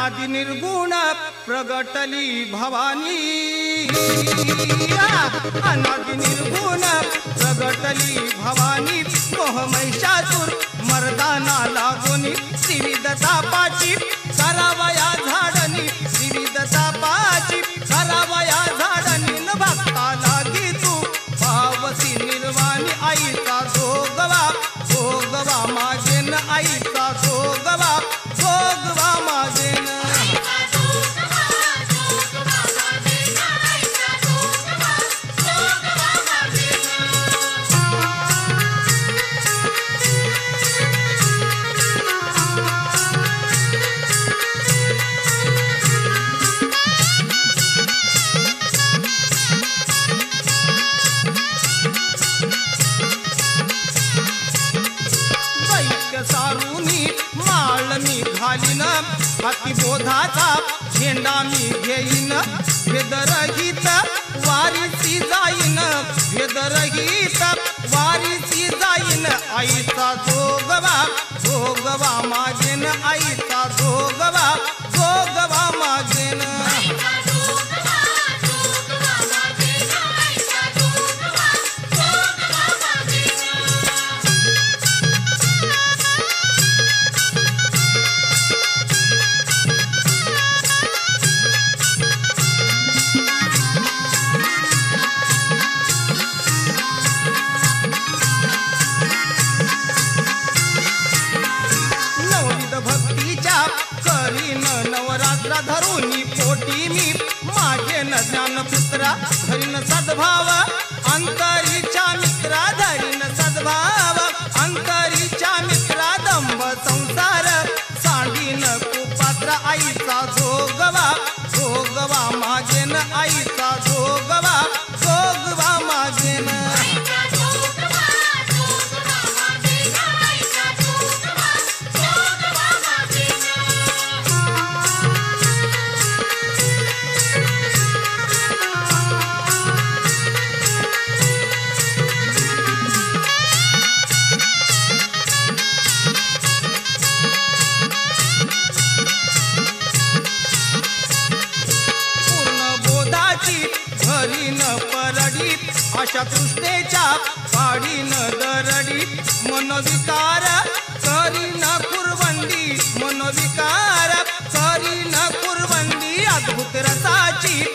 अनादि निर्गुण प्रगटली भवानी अनादि निर्गुण प्रगटली भवानी मोह महिषासुर मर्दाना लागोनी विविध तापाची करावया झाडणी विविध तापाची करावया झाडणी न भक्ता लागी तू पावसी निर्वाणी आईचा भोगवा मागे न आईचा भोगवा मागे न सारुनी माळ मी घालीन हाती बोधाचा झेंडा मी घेईन भेदरहित वारीसी जाईन भेदरहित वारीसी जाईन आईचा भोगवा मागेन आईचा भोगवा मागेन करीन नवरात्रा धरुनी पोटी मी माझे न ज्ञानपुत्रा धरीन सद्भाव अंतरीच्या मित्रा धरीन सद्भाव अंतरीच्या मित्रा दंभ संसार सांडीन कुपात्र आईचा भोगवा मागेन आईचा भोगवा मागेन धरीन परडी अशा तृष्णेच्या पाडीन दरडी मनोविकार करीन कुरबंदी मनोविकार करीन कुरबंदी अद्भुत रसाची